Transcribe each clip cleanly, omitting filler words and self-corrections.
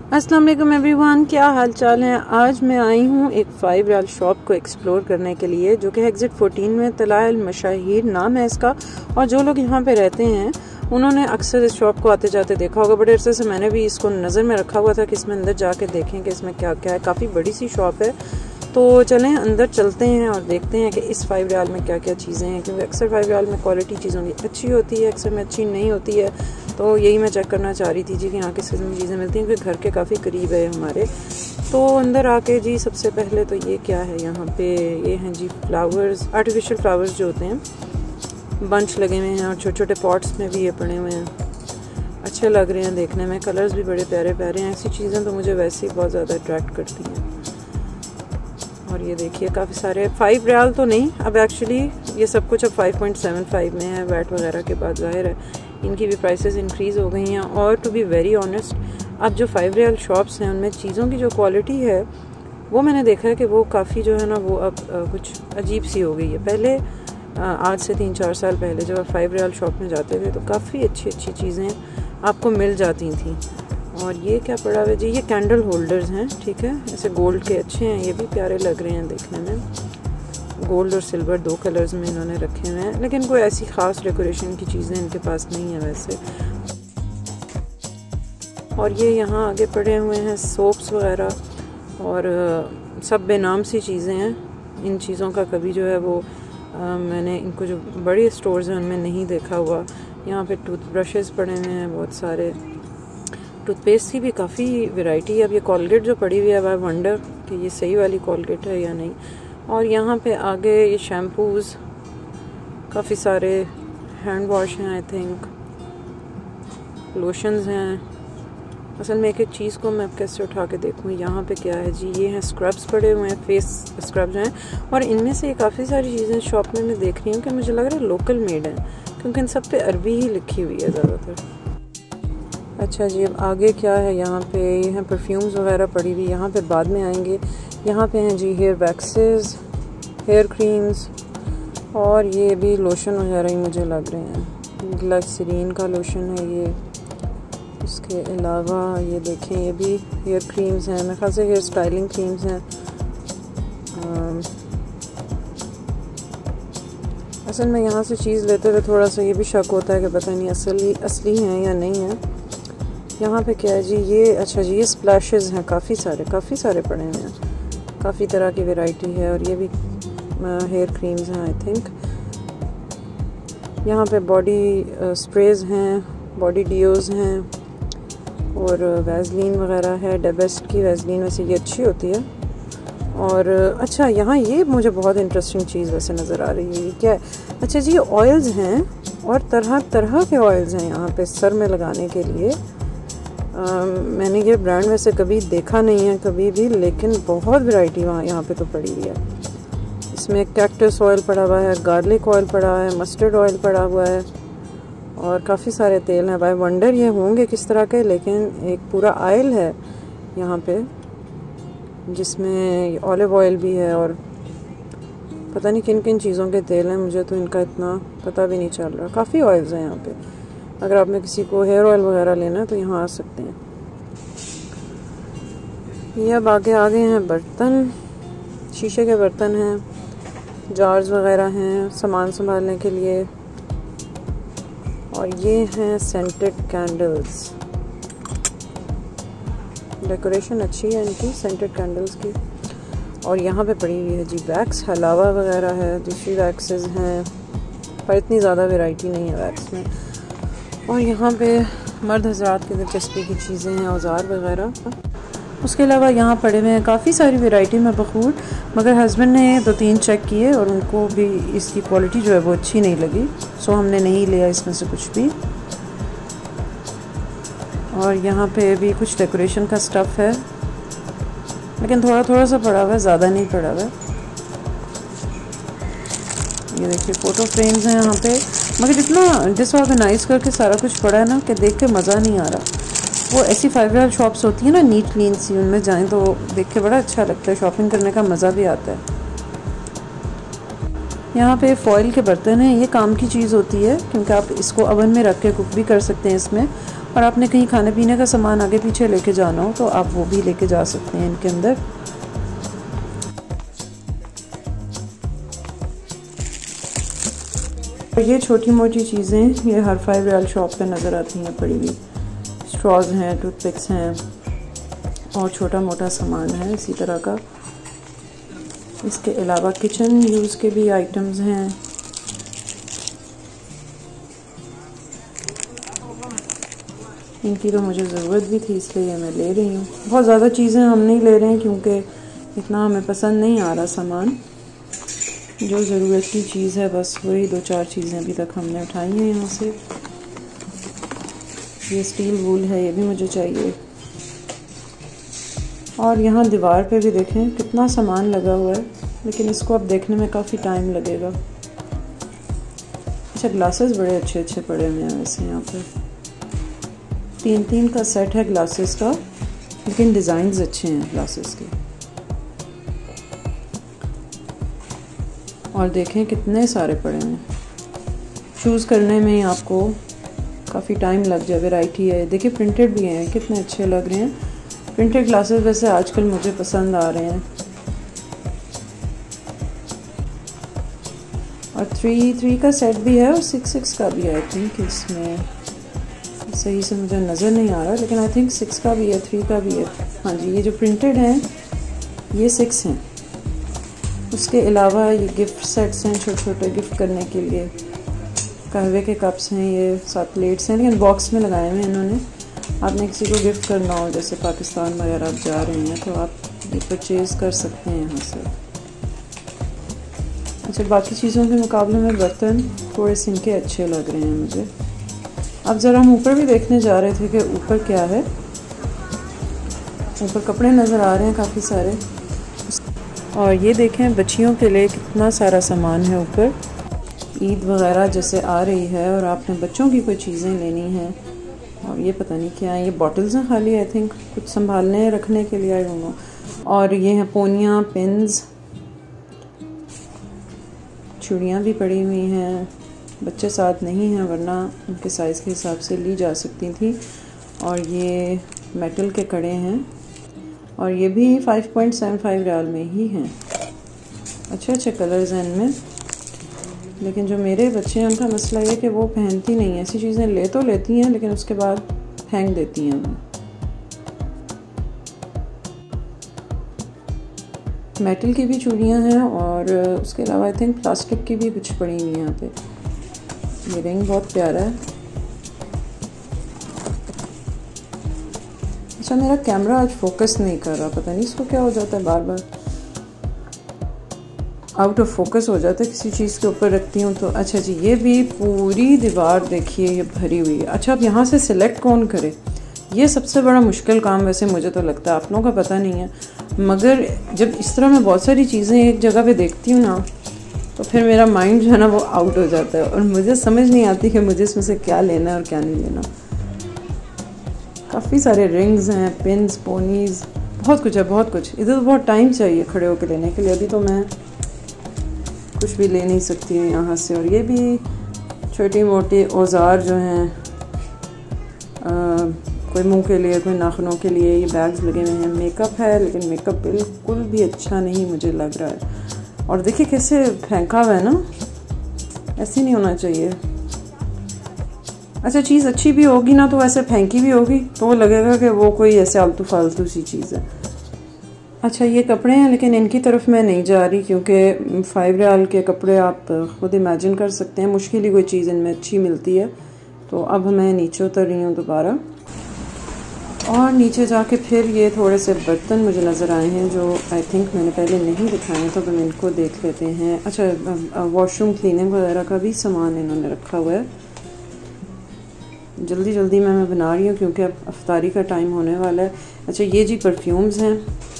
अस्सलाम वालेकुम एवरीवन, क्या हाल चाल है। आज मैं आई हूँ एक 5 रियाल शॉप को एक्सप्लोर करने के लिए, जो कि एग्जिट 14 में तलायल मशाहिर नाम है इसका। और जो लोग यहाँ पे रहते हैं उन्होंने अक्सर इस शॉप को आते जाते देखा होगा। बड़े अरसे से मैंने भी इसको नज़र में रखा हुआ था कि इसमें अंदर जाके देखें कि इसमें क्या क्या है। काफ़ी बड़ी सी शॉप है, तो चलें अंदर चलते हैं और देखते हैं कि इस 5 रियाल में क्या क्या चीज़ें हैं, क्योंकि अक्सर 5 रियाल में क्वालिटी चीज़ों की अच्छी होती है, अक्सर में अच्छी नहीं होती है। तो यही मैं चेक करना चाह रही थी जी कि यहाँ किस किस्म की चीज़ें मिलती हैं, क्योंकि घर के काफ़ी करीब है हमारे। तो अंदर आके जी सबसे पहले तो ये क्या है यहाँ पे, ये हैं जी फ्लावर्स, आर्टिफिशियल फ्लावर्स जो होते हैं, बंच लगे हुए हैं और छोटे छोटे पॉट्स में भी ये पड़े हुए हैं। अच्छे लग रहे हैं देखने में, कलर्स भी बड़े प्यारे प्यारे हैं। ऐसी चीज़ें तो मुझे वैसे ही बहुत ज़्यादा अट्रैक्ट करती हैं। और ये देखिए काफ़ी सारे 5 रियाल तो नहीं, अब एक्चुअली ये सब कुछ अब 5.75 में है, वैट वगैरह के बाद ज़ाहिर है इनकी भी प्राइसेस इंक्रीज़ हो गई हैं। और टू बी वेरी ऑनेस्ट, अब जो 5 रियाल शॉप्स हैं उनमें चीज़ों की जो क्वालिटी है वो मैंने देखा है कि वो काफ़ी जो है ना वो अब कुछ अजीब सी हो गई है। पहले आज से 3-4 साल पहले जब आप 5 रियाल शॉप में जाते थे तो काफ़ी अच्छी अच्छी चीज़ें आपको मिल जाती थी। और ये क्या पड़ा हुआ है जी, ये कैंडल होल्डर्स हैं, ठीक है, ऐसे गोल्ड के अच्छे हैं, ये भी प्यारे लग रहे हैं देखने में। गोल्ड और सिल्वर 2 कलर्स में इन्होंने रखे हुए हैं, लेकिन कोई ऐसी ख़ास डेकोरेशन की चीज़ें इनके पास नहीं है वैसे। और ये यहाँ आगे पड़े हुए हैं सोप्स वगैरह, और सब बेनाम सी चीज़ें हैं। इन चीज़ों का कभी जो है वो मैंने इनको जो बड़े स्टोर्स हैं उनमें नहीं देखा हुआ। यहाँ पे टूथब्रशेस पड़े हुए हैं बहुत सारे, टूथपेस्ट की भी काफ़ी वैरायटी है। अब ये कॉलगेट जो पड़ी हुई है, आई वंडर कि ये सही वाली कॉलगेट है या नहीं। और यहाँ पे आगे ये शैम्पूज़, काफ़ी सारे हैंड वॉश हैं, आई थिंक लोशंस हैं। असल में एक एक चीज़ को मैं अब कैसे उठा के देखूँ। यहाँ पे क्या है जी, ये हैं स्क्रब्स पड़े हुए हैं, फेस स्क्रब्स हैं। और इनमें से काफ़ी सारी चीज़ें शॉप में मैं देख रही हूँ कि मुझे लग रहा है लोकल मेड हैं, क्योंकि इन सब पे अरबी ही लिखी हुई है ज़्यादातर। अच्छा जी, अब आगे क्या है, यहाँ पे ये हैं परफ्यूम्स वगैरह पड़ी हुई, यहाँ पे बाद में आएंगे। यहाँ पे हैं जी हेयर वैक्सेस, हेयर क्रीम्स, और ये भी लोशन वगैरह ही मुझे लग रहे हैं। ग्लिसरीन का लोशन है ये। उसके अलावा ये देखें, ये भी हेयर क्रीम्स हैं, मेरे ख्याल से हेयर स्टाइलिंग क्रीम्स हैं। असल में यहाँ से चीज़ लेते हुए थोड़ा सा ये भी शक होता है कि पता नहीं असली हैं या नहीं है। यहाँ पे क्या है जी, ये अच्छा जी, ये स्प्लैशेस हैं, काफ़ी सारे पड़े हुए हैं, काफ़ी तरह की वैरायटी है। और ये भी हेयर क्रीम्स हैं आई थिंक। यहाँ पे बॉडी स्प्रेज हैं, बॉडी डियोज़ हैं, और वैसलीन वगैरह है। डेबेस्ट की वैसलीन वैसे ये अच्छी होती है। और अच्छा, यहाँ ये मुझे बहुत इंटरेस्टिंग चीज़ वैसे नज़र आ रही है, ये क्या है, अच्छा जी, ये ऑयल्स हैं, और तरह तरह के ऑयल्स हैं यहाँ पे सर में लगाने के लिए। मैंने ये ब्रांड वैसे कभी देखा नहीं है कभी भी, लेकिन बहुत वैरायटी यहाँ पे तो पड़ी हुई है। इसमें कैक्टस ऑयल पड़ा हुआ है, गार्लिक ऑयल पड़ा हुआ है, मस्टर्ड ऑयल पड़ा हुआ है, और काफ़ी सारे तेल हैं। भाई वंडर ये होंगे किस तरह के, लेकिन एक पूरा आयल है यहाँ पे जिसमें ऑलिव ऑयल भी है, और पता नहीं किन किन चीज़ों के तेल हैं, मुझे तो इनका इतना पता भी नहीं चल रहा। काफ़ी ऑयल्स हैं यहाँ पे। अगर आप में किसी को हेयर ऑयल वगैरह लेना है तो यहाँ आ सकते हैं। ये अब आगे आ गए हैं बर्तन, शीशे के बर्तन हैं, जार्स वगैरह हैं सामान संभालने के लिए। और ये हैं सेंटेड कैंडल्स, डेकोरेशन अच्छी है इनकी सेंटेड कैंडल्स की। और यहाँ पे पड़ी हुई है जी वैक्स, हलावा वगैरह है, दूसरी वैक्सेस हैं, पर इतनी ज़्यादा वैरायटी नहीं है वैक्स में। और यहाँ पे मर्द हज़रात की दिलचस्पी की चीज़ें हैं, औजार वगैरह। उसके अलावा यहाँ पड़े हुए हैं काफ़ी सारी वैरायटी में बखूर, मगर हस्बैंड ने 2-3 चेक किए और उनको भी इसकी क्वालिटी जो है वो अच्छी नहीं लगी, सो हमने नहीं लिया इसमें से कुछ भी। और यहाँ पे भी कुछ डेकोरेशन का स्टफ़ है, लेकिन थोड़ा थोड़ा सा पड़ा हुआ है, ज़्यादा नहीं पड़ा हुआ है। ये देखिए फ़ोटो फ्रेम्स हैं यहाँ पे, मगर इतना डिसऑर्गेनाइज करके सारा कुछ पड़ा है ना कि देख के मज़ा नहीं आ रहा। वो ऐसी 5 रियाल शॉप्स होती है ना नीट क्लीन सी, उनमें जाएं तो देख के बड़ा अच्छा लगता है, शॉपिंग करने का मज़ा भी आता है। यहाँ पे फॉइल के बर्तन हैं, ये काम की चीज़ होती है क्योंकि आप इसको ओवन में रख के कुक भी कर सकते हैं इसमें। और आपने कहीं खाने पीने का सामान आगे पीछे लेके जाना हो तो आप वो भी लेके जा सकते हैं इनके अंदर। ये छोटी मोटी चीज़ें ये हर 5 रियाल शॉप पे नज़र आती हैं पड़ी हुई। स्ट्रॉज हैं, टूथपिक्स हैं और छोटा मोटा सामान है इसी तरह का। इसके अलावा किचन यूज़ के भी आइटम्स हैं। इनकी तो मुझे ज़रूरत भी थी इसलिए ये मैं ले रही हूँ। बहुत ज़्यादा चीज़ें हम नहीं ले रहे हैं क्योंकि इतना हमें पसंद नहीं आ रहा सामान। जो ज़रूरत की चीज़ है बस वही 2-4 चीज़ें अभी तक हमने उठाई हैं यहाँ से। ये स्टील वूल है, ये भी मुझे चाहिए। और यहाँ दीवार पे भी देखें कितना सामान लगा हुआ है, लेकिन इसको अब देखने में काफ़ी टाइम लगेगा। अच्छा, ग्लासेस बड़े अच्छे अच्छे पड़े हुए हैं वैसे यहाँ पर। 3-3 का सेट है ग्लासेस का, लेकिन डिज़ाइंस अच्छे हैं ग्लासेस के। और देखें कितने सारे पड़े हैं। चूज़ करने में आपको काफ़ी टाइम लग जाए। वैरायटी है, देखिए प्रिंटेड भी हैं, कितने अच्छे लग रहे हैं। प्रिंटेड ग्लासेस वैसे आजकल मुझे पसंद आ रहे हैं। और 3 का सेट भी है और 6 का भी है। आई थिंक इसमें सही से मुझे नज़र नहीं आ रहा, लेकिन आई थिंक 6 का भी है, 3 का भी है। हाँ जी, ये जो प्रिंटेड हैं ये 6 हैं। उसके अलावा ये गिफ्ट सेट्स हैं, छोटे छोटे गिफ्ट करने के लिए। कहवे के कप्स हैं, ये 7 प्लेट्स हैं, लेकिन बॉक्स में लगाए हुए हैं इन्होंने। आपने किसी को गिफ्ट करना हो, जैसे पाकिस्तान वगैरह आप जा रहे हैं, तो आप ये परचेज़ कर सकते हैं यहाँ से। अच्छा, बाकी चीज़ों के मुकाबले में बर्तन थोड़े से इनके अच्छे लग रहे हैं मुझे। अब ज़रा हम ऊपर भी देखने जा रहे थे कि ऊपर क्या है। ऊपर कपड़े नज़र आ रहे हैं काफ़ी सारे। और ये देखें बच्चियों के लिए कितना सारा सामान है ऊपर। ईद वगैरह जैसे आ रही है और आपने बच्चों की कोई चीज़ें लेनी हैं, और ये पता नहीं क्या है, ये बॉटल्स हैं खाली, आई थिंक कुछ संभालने रखने के लिए, आई डोंट नो। और ये हैं पोनियाँ, पिन्स, चूड़ियाँ भी पड़ी हुई हैं। बच्चे साथ नहीं हैं वरना उनके साइज़ के हिसाब से ली जा सकती थी। और ये मेटल के कड़े हैं और ये भी 5.75 रियाल में ही हैं। अच्छे अच्छे कलर्स हैं इनमें, लेकिन जो मेरे बच्चे हैं उनका मसला ये कि वो पहनती नहीं है ऐसी चीज़ें। ले तो लेती हैं लेकिन उसके बाद फेंक देती हैं। मेटल की भी चूड़ियाँ हैं और उसके अलावा आई थिंक प्लास्टिक की भी कुछ पड़ी हुई हैं यहाँ पे। ये रिंग बहुत प्यारा है। अच्छा, मेरा कैमरा आज फोकस नहीं कर रहा, पता नहीं इसको क्या हो जाता है, बार बार आउट ऑफ फोकस हो जाता है किसी चीज़ के ऊपर रखती हूँ तो। अच्छा जी, ये भी पूरी दीवार देखिए ये भरी हुई है। अच्छा, अब यहाँ से सिलेक्ट कौन करे, ये सबसे बड़ा मुश्किल काम वैसे मुझे तो लगता है, आप लोगों का पता नहीं है। मगर जब इस तरह मैं बहुत सारी चीज़ें एक जगह पे देखती हूँ ना, तो फिर मेरा माइंड जो है ना वो आउट हो जाता है और मुझे समझ नहीं आती कि मुझे इसमें से क्या लेना है और क्या नहीं लेना। काफ़ी सारे रिंग्स हैं, पिन्स, पोनीज़, बहुत कुछ है, बहुत कुछ। इधर तो बहुत टाइम चाहिए खड़े होकर लेने के लिए, अभी तो मैं कुछ भी ले नहीं सकती हूँ यहाँ से। और ये भी छोटी मोटी औजार जो हैं, कोई मुंह के लिए, कोई नाखूनों के लिए, ये बैग्स लगे हुए हैं। मेकअप है, लेकिन मेकअप बिल्कुल भी अच्छा नहीं मुझे लग रहा है। और देखिए कैसे फेंका हुआ है ना, ऐसे नहीं होना चाहिए। अच्छा, चीज़ अच्छी भी होगी ना तो ऐसे फेंकी भी होगी तो वो लगेगा कि वो कोई ऐसे आलतू फालतू सी चीज़ है। अच्छा, ये कपड़े हैं लेकिन इनकी तरफ मैं नहीं जा रही क्योंकि 5 रियाल के कपड़े आप खुद इमेजिन कर सकते हैं, मुश्किल ही कोई चीज़ इनमें अच्छी मिलती है। तो अब मैं नीचे उतर रही हूँ दोबारा, और नीचे जाके फिर ये थोड़े से बर्तन मुझे नज़र आए हैं जो आई थिंक मैंने पहले नहीं दिखाए, तो हम इनको देख लेते हैं। अच्छा, वॉशरूम क्लीनिंग वगैरह का भी सामान इन्होंने रखा हुआ है। जल्दी जल्दी मैं बना रही हूँ क्योंकि अब अफ्तारी का टाइम होने वाला है। अच्छा, ये जी परफ्यूम्स हैं,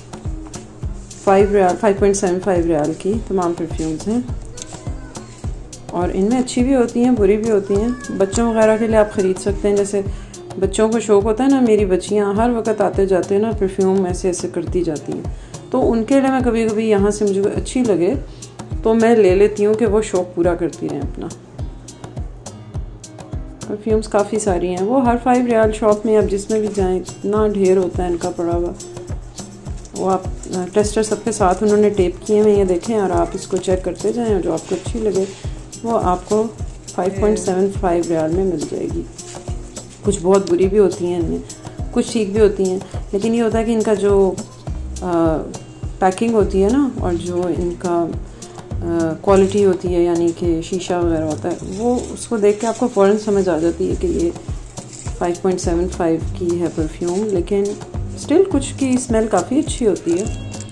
5.75 रियाल की तमाम परफ्यूम्स हैं, और इनमें अच्छी भी होती हैं, बुरी भी होती हैं। बच्चों वगैरह के लिए आप ख़रीद सकते हैं, जैसे बच्चों को शौक़ होता है ना, मेरी बच्चियाँ हर वक्त आते जाते हैं ना परफ्यूम ऐसे ऐसे करती जाती हैं, तो उनके लिए मैं कभी कभी यहाँ से मुझे अच्छी लगे तो मैं ले लेती हूँ कि वो शौक़ पूरा करती रहें अपना। परफ्यूम्स काफ़ी सारी हैं। वो हर 5 रियाल शॉप में आप जिसमें भी जाएं इतना ढेर होता है इनका पड़ा हुआ। वो आप टेस्टर सबके साथ उन्होंने टेप किए हुए ये देखें, और आप इसको चेक करते जाएं और जो आपको अच्छी लगे वो आपको 5.75 रियाल में मिल जाएगी। कुछ बहुत बुरी भी होती हैं इनमें, कुछ ठीक भी होती हैं, लेकिन ये होता है कि इनका जो पैकिंग होती है ना और जो इनका क्वालिटी होती है, यानी कि शीशा वगैरह होता है, वो उसको देख के आपको फ़ौरन समझ आ जाती है कि ये 5.75 की है परफ्यूम, लेकिन स्टिल कुछ की स्मेल काफ़ी अच्छी होती है।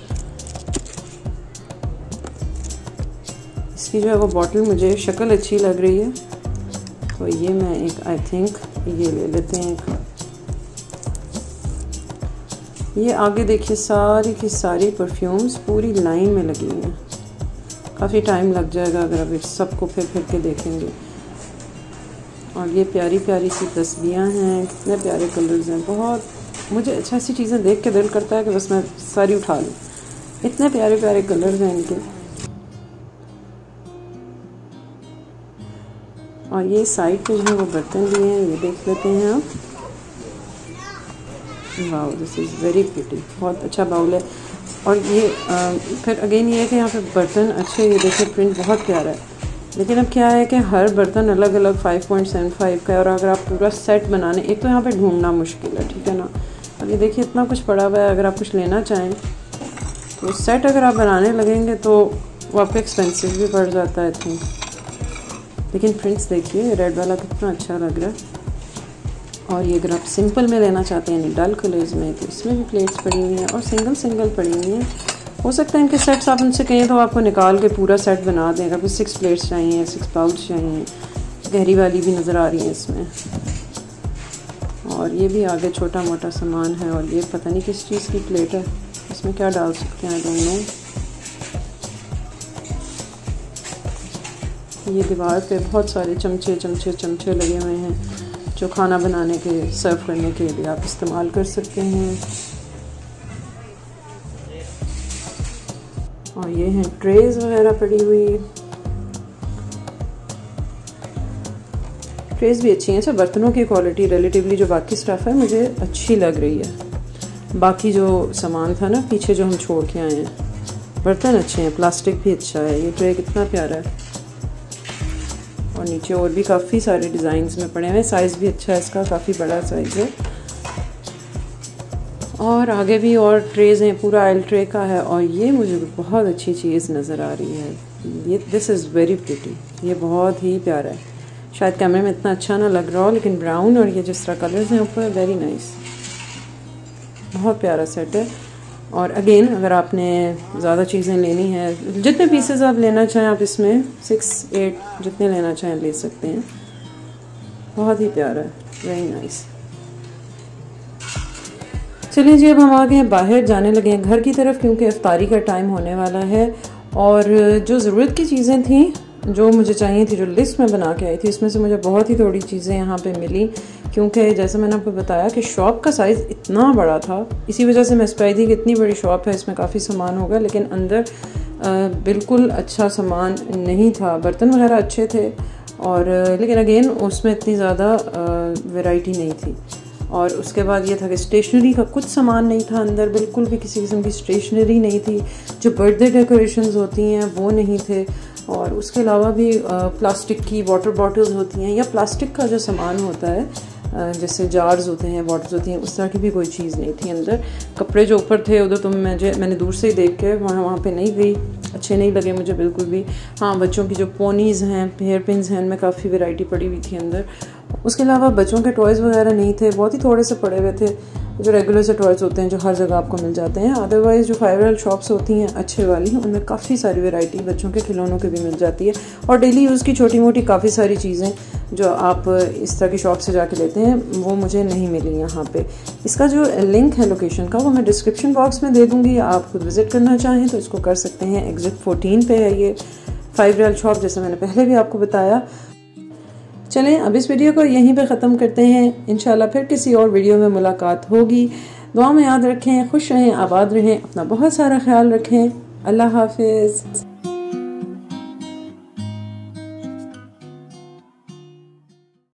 इसकी जो है वो बॉटल मुझे शक्ल अच्छी लग रही है, तो ये मैं एक आई थिंक ये ले लेते हैं एक। ये आगे देखिए सारी की सारी परफ्यूम्स पूरी लाइन में लगी हुई हैं। काफ़ी टाइम लग जाएगा अगर आप इस सबको फिर के देखेंगे। और ये प्यारी प्यारी सी तस्बीहां हैं, कितने प्यारे कलर्स हैं। बहुत मुझे अच्छा सी चीज़ें देख के दिल करता है कि बस मैं सारी उठा लूँ, इतने प्यारे प्यारे कलर्स हैं इनके। और ये साइड पे जो है वो बर्तन लिए हैं, ये देख लेते हैं आप। Wow, this is very pretty, बहुत अच्छा बाउल है। और ये फिर अगेन ये है कि यहाँ पे बर्तन अच्छे, ये देखिए प्रिंट बहुत प्यारा है। लेकिन अब क्या है कि हर बर्तन अलग अलग 5.75 का है, और अगर आप पूरा सेट बनाने, एक तो यहाँ पे ढूंढना मुश्किल है, ठीक है ना। अब ये देखिए इतना कुछ पड़ा हुआ है, अगर आप कुछ लेना चाहें तो सेट अगर आप बनाने लगेंगे तो वो आपको एक्सपेंसिव भी पड़ जाता है आई थिंक। लेकिन प्रिंट्स देखिए, रेड वाला कितना अच्छा लग रहा है। और ये अगर आप सिंपल में लेना चाहते हैं यानी डल कलर्स में, तो इसमें भी प्लेट्स पड़ी हुई हैं और सिंगल पड़ी हुई हैं। हो सकता है इनके सेट्स आप उनसे कहें तो आपको निकाल के पूरा सेट बना दें। अगर 6 प्लेट्स चाहिए, 6 पाउच चाहिए, गहरी वाली भी नज़र आ रही है इसमें। और ये भी आगे छोटा मोटा सामान है। और ये पता नहीं किस चीज़ की प्लेट है, इसमें क्या डाल सकते हैं दोनों। ये दीवार पे बहुत सारे चमचे लगे हुए हैं जो खाना बनाने के, सर्व करने के लिए आप इस्तेमाल कर सकते हैं। और ये हैं ट्रेज वगैरह पड़ी हुई, ट्रेज भी अच्छी हैं। अच्छा, बर्तनों की क्वालिटी रिलेटिवली जो बाकी स्टफ़ है मुझे अच्छी लग रही है। बाकी जो सामान था ना पीछे जो हम छोड़ के आए हैं, बर्तन अच्छे हैं, प्लास्टिक भी अच्छा है। ये ट्रे कितना प्यारा है। और नीचे और भी काफ़ी सारे डिज़ाइंस में पड़े हुए हैं। साइज़ भी अच्छा है इसका, काफ़ी बड़ा साइज़ है। और आगे भी और ट्रेज हैं, पूरा एल ट्रे का है। और ये मुझे बहुत अच्छी चीज़ नज़र आ रही है, ये दिस इज़ वेरी प्रिटी, ये बहुत ही प्यारा है। शायद कैमरे में इतना अच्छा ना लग रहा हो, लेकिन ब्राउन और ये जिस तरह कलर्स हैं ऊपर, वेरी नाइस, बहुत प्यारा सेट है। और अगेन अगर आपने ज़्यादा चीज़ें लेनी है, जितने पीसेस आप लेना चाहें आप इसमें 6-8 जितने लेना चाहें ले सकते हैं। बहुत ही प्यारा है, वेरी नाइस। चलिए जी, अब हम आ गए हैं बाहर, जाने लगे हैं घर की तरफ, क्योंकि इफ्तारी का टाइम होने वाला है। और जो ज़रूरत की चीज़ें थी जो मुझे चाहिए थी, जो लिस्ट में बना के आई थी, उसमें से मुझे बहुत ही थोड़ी चीज़ें यहाँ पे मिली, क्योंकि जैसे मैंने आपको बताया कि शॉप का साइज़ इतना बड़ा था। इसी वजह से मैं इस पर आई थी कि इतनी बड़ी शॉप है, इसमें काफ़ी सामान होगा, लेकिन अंदर बिल्कुल अच्छा सामान नहीं था। बर्तन वगैरह अच्छे थे, और लेकिन अगेन उसमें इतनी ज़्यादा वैरायटी नहीं थी। और उसके बाद ये था कि स्टेशनरी का कुछ सामान नहीं था अंदर, बिल्कुल भी किसी किस्म की स्टेशनरी नहीं थी। जो बर्थडे डेकोरेशंस होती हैं वो नहीं थे। और उसके अलावा भी प्लास्टिक की वाटर बॉटल्स होती हैं, या प्लास्टिक का जो सामान होता है, जैसे जार्स होते हैं, बॉटल्स होती हैं, उस तरह की भी कोई चीज़ नहीं थी अंदर। कपड़े जो ऊपर थे उधर तो मैंने दूर से ही देख के वहाँ पे नहीं गई, अच्छे नहीं लगे मुझे बिल्कुल भी। हाँ, बच्चों की जो पोनीज़ हैं, हेयर पिन्स हैं, इनमें काफ़ी वैरायटी पड़ी हुई थी अंदर। उसके अलावा बच्चों के टॉयज़ वगैरह नहीं थे, बहुत ही थोड़े से पड़े हुए थे, जो रेगुलर से टॉयज़ होते हैं जो हर जगह आपको मिल जाते हैं। अदरवाइज़ जो 5 रियाल शॉप्स होती हैं अच्छे वाली, उनमें काफ़ी सारी वैरायटी बच्चों के खिलौनों की भी मिल जाती है। और डेली यूज़ की छोटी मोटी काफ़ी सारी चीज़ें जो आप इस तरह की शॉप से जाके लेते हैं, वो मुझे नहीं मिली यहाँ पे। इसका जो लिंक है लोकेशन का, वो मैं डिस्क्रिप्शन बॉक्स में दे दूँगी। आप खुद विज़िट करना चाहें तो इसको कर सकते हैं। एग्जिट 14 पे है ये 5 रियाल शॉप, जैसे मैंने पहले भी आपको बताया। चलें, अब इस वीडियो को यहीं पे ख़त्म करते हैं। इंशाल्लाह फिर किसी और वीडियो में मुलाकात होगी। दुआ में याद रखें, खुश रहें, आबाद रहें, अपना बहुत सारा ख्याल रखें। अल्लाह हाफिज़।